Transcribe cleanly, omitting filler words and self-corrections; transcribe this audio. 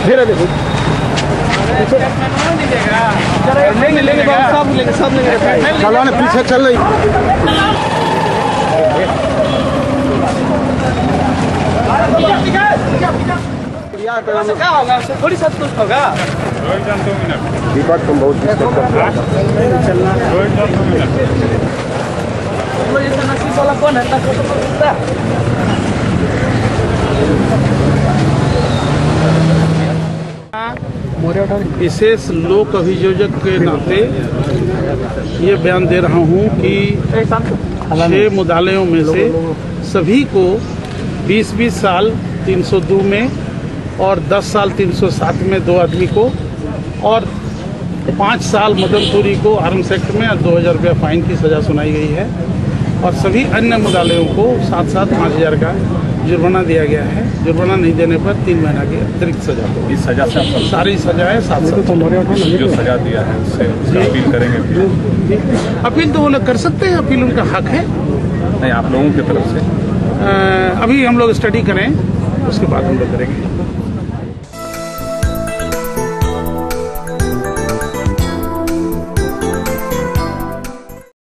घेरा देखो सब चलो ना पीछे चल रही क्या होगा उससे थोड़ी संतुष्ट होगा। दीपक तुम बहुत चलना जैसा नसीब वाला कौन है? विशेष लोक अभियोजक के नाते ये बयान दे रहा हूँ कि 6 मुद्दालयों में से सभी को 20-20 साल 302 में और 10 साल 307 में 2 आदमी को और 5 साल मदनपुरी को आर्म्स एक्ट में 2000 रुपया फाइन की सज़ा सुनाई गई है और सभी अन्य मुद्दालयों को साथ 5000 का जुर्माना दिया गया है। जुर्माना नहीं देने पर 3 महीना की अतिरिक्त सजा होगी। इस सजा से आप सारी सजाएं साथ जो सजा दिया है उससे अपील करेंगे? अपील तो वो लोग कर सकते हैं, अपील उनका हक है। नहीं, आप लोगों की तरफ से अभी हम लोग स्टडी करें, उसके बाद हम लोग करेंगे।